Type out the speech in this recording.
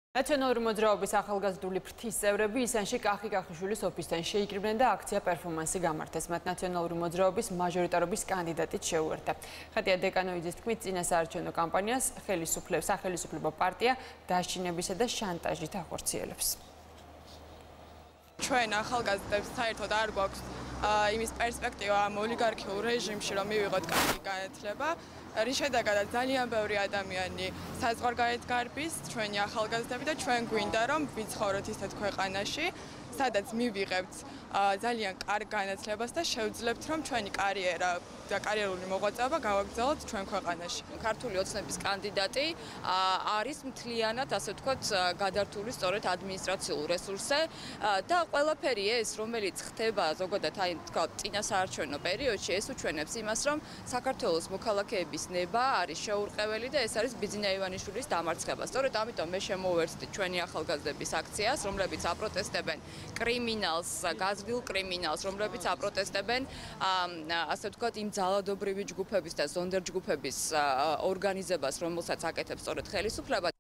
ნაციონალური მოძრაობის ახალგაზრდული ფრთის წევრები ისანში კახიშვილის ოფისთან შეიკრიბნენ და აქცია პერფორმანსი გამართეს. მათ ნაციონალური მოძრაობის მაჟორიტარობის კანდიდატით შეუერთდა. ხატია დეკანოიძის თქმით, წინასაარჩევნო კამპანიას სახელმწიფო პარტია დაშინებისა და შანტაჟით ახორციელებს. ჩვენ ახალგაზრდებს საერთოდ არ გვაქვს იმის პერსპექტივა ამ ოლიგარქიულ რეჟიმში, რომ მივიღოთ კარგი განათლება. რის შედეგადაც ძალიან ბევრი ადამიანი საზღვარგარეთ გარბის, ჩვენი ახალგაზრდები და ჩვენ გვინდა რომ ვიცხოვროთ ისეთ ქვეყანაში, სადაც მივიღებთ ძალიან კარგ განათლებას და შევძლებთ რომ ჩვენი კარიერა და კარიერული მოღვაწეობა გავაგრძელოთ ჩვენ ქვეყანაში. ქართული ოცნების კანდიდატი არის მთლიანად, ასე ვთქვათ, გადართული სწორედ ადმინისტრაციულ რესურსზე და ყველაფერი ეს, რომელიც ხდება ზოგადად აი თქვა წინასაარჩევნო პერიოდში, ეს უჩვენებს იმას, რომ საქართველოს მოქალაქეების ნება არის შეურყეველი და ეს არის ბიძინა ივანიშვილის დამარცხება. სწორედ ამიტომ მე შემოვერთდი ჩვენი ახალგაზრდების აქციას, რომლებიც აპროტესტებენ კრიმინალს, გაზრდილ კრიმინალს, რომლებიც აპროტესტებენ ასე ვთქვათ იმ ძალადობრივი ჯგუფების და ზონდერ ჯგუფების ორგანიზებას, რომელსაც აკეთებს სწორედ ხელისუფლება.